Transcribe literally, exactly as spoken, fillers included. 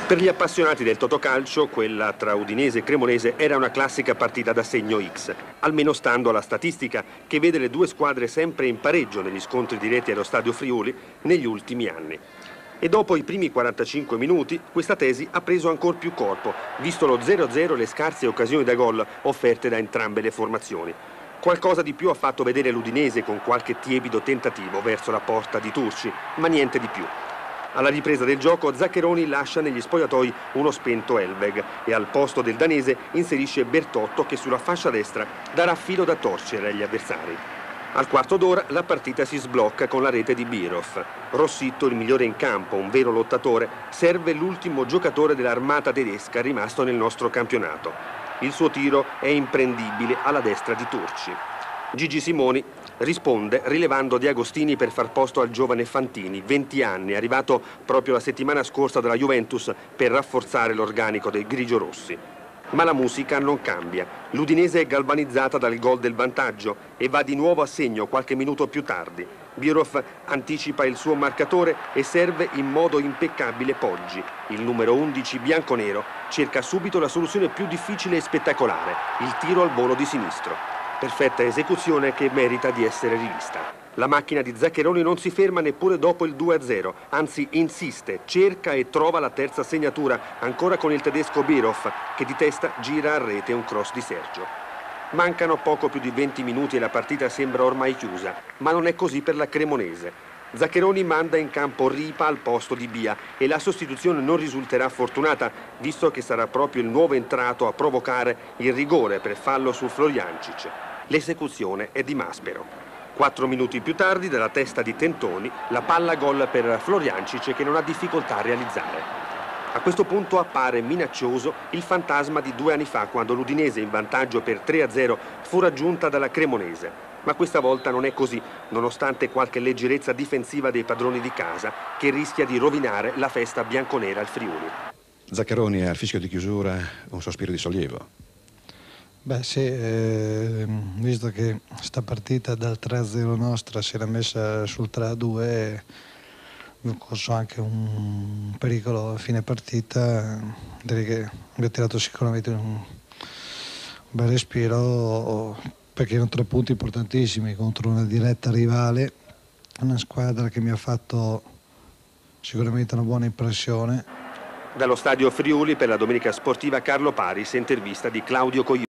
Per gli appassionati del Totocalcio, quella tra Udinese e Cremonese era una classica partita da segno X, almeno stando alla statistica che vede le due squadre sempre in pareggio negli scontri diretti allo Stadio Friuli negli ultimi anni. E dopo i primi quarantacinque minuti questa tesi ha preso ancora più corpo, visto lo zero a zero e le scarse occasioni da gol offerte da entrambe le formazioni. Qualcosa di più ha fatto vedere l'Udinese con qualche tiepido tentativo verso la porta di Turci, ma niente di più. Alla ripresa del gioco Zaccheroni lascia negli spogliatoi uno spento Elveg e al posto del danese inserisce Bertotto che sulla fascia destra darà filo da torcere agli avversari. Al quarto d'ora la partita si sblocca con la rete di Bierhoff. Rossitto, il migliore in campo, un vero lottatore, serve l'ultimo giocatore dell'armata tedesca rimasto nel nostro campionato. Il suo tiro è imprendibile alla destra di Turci. Gigi Simoni risponde rilevando De Agostini per far posto al giovane Fantini, venti anni, arrivato proprio la settimana scorsa dalla Juventus per rafforzare l'organico dei grigiorossi. Ma la musica non cambia. L'Udinese è galvanizzata dal gol del vantaggio e va di nuovo a segno qualche minuto più tardi. Bierhoff anticipa il suo marcatore e serve in modo impeccabile Poggi. Il numero undici bianconero cerca subito la soluzione più difficile e spettacolare, il tiro al volo di sinistro. Perfetta esecuzione che merita di essere rivista. La macchina di Zaccheroni non si ferma neppure dopo il due a zero, anzi insiste, cerca e trova la terza segnatura, ancora con il tedesco Bierhoff, che di testa gira a rete un cross di Sergio. Mancano poco più di venti minuti e la partita sembra ormai chiusa, ma non è così per la Cremonese. Zaccheroni manda in campo Ripa al posto di Bia e la sostituzione non risulterà fortunata, visto che sarà proprio il nuovo entrato a provocare il rigore per fallo su Floriancic. L'esecuzione è di Maspero. Quattro minuti più tardi, dalla testa di Tentoni, la palla gol per Floriancic che non ha difficoltà a realizzare. A questo punto appare minaccioso il fantasma di due anni fa, quando l'Udinese in vantaggio per tre a zero fu raggiunta dalla Cremonese. Ma questa volta non è così, nonostante qualche leggerezza difensiva dei padroni di casa che rischia di rovinare la festa bianconera al Friuli. Zaccheroni al fischio di chiusura un sospiro di sollievo. Beh sì, eh, visto che sta partita dal tre a zero nostra si era messa sul tre a due, mi corso anche un pericolo a fine partita, direi che mi ha tirato sicuramente un bel respiro, perché erano tre punti importantissimi contro una diretta rivale, una squadra che mi ha fatto sicuramente una buona impressione. Dallo stadio Friuli per la Domenica Sportiva Carlo Paris, intervista di Claudio Coglioni.